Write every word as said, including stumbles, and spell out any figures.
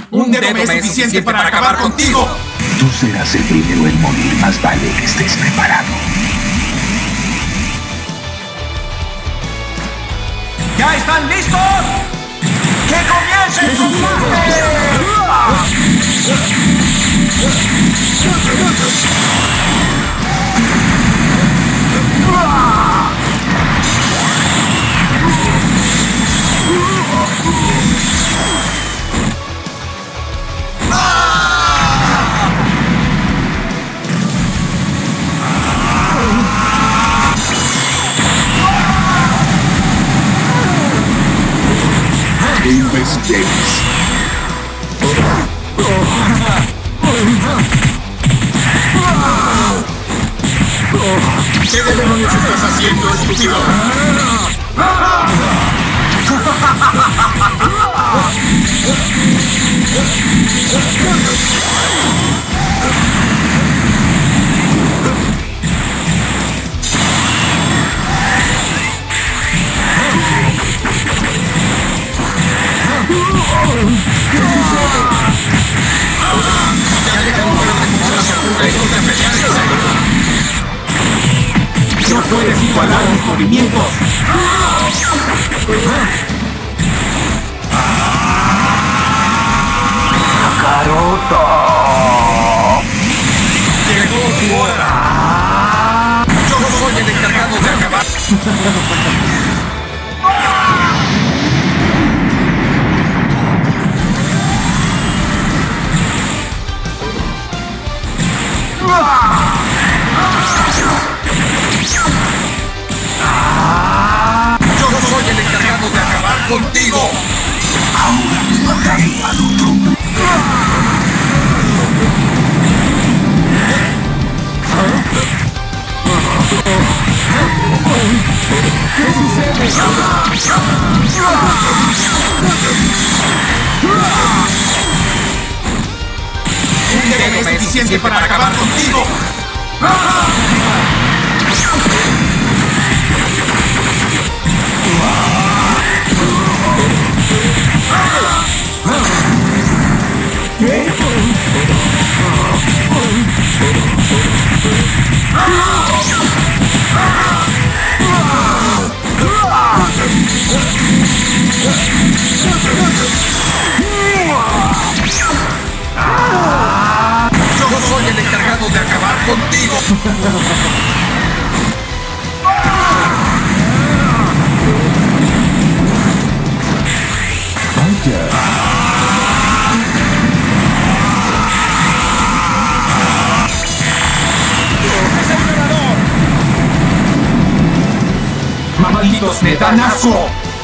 Un dedo me es suficiente para acabar contigo. Tú serás el primero en morir, más vale que estés preparado. ¿Ya están listos? ¡Que comience el combate! Investigues. ¿Qué demonios estás haciendo, estúpido? No puedes igualar mis movimientos. ¡Kakaroto! Llegó tu hora. Yo soy el encargado de acabar. Yo soy el encargado de acabar contigo. Ahora me mataré al otro. ¿Qué sucede? Un dedo es suficiente para acabar contigo. ¿Qué? Yo soy el encargado de acabar contigo. ¡Es el ganador! ¡Malditos me dan asco!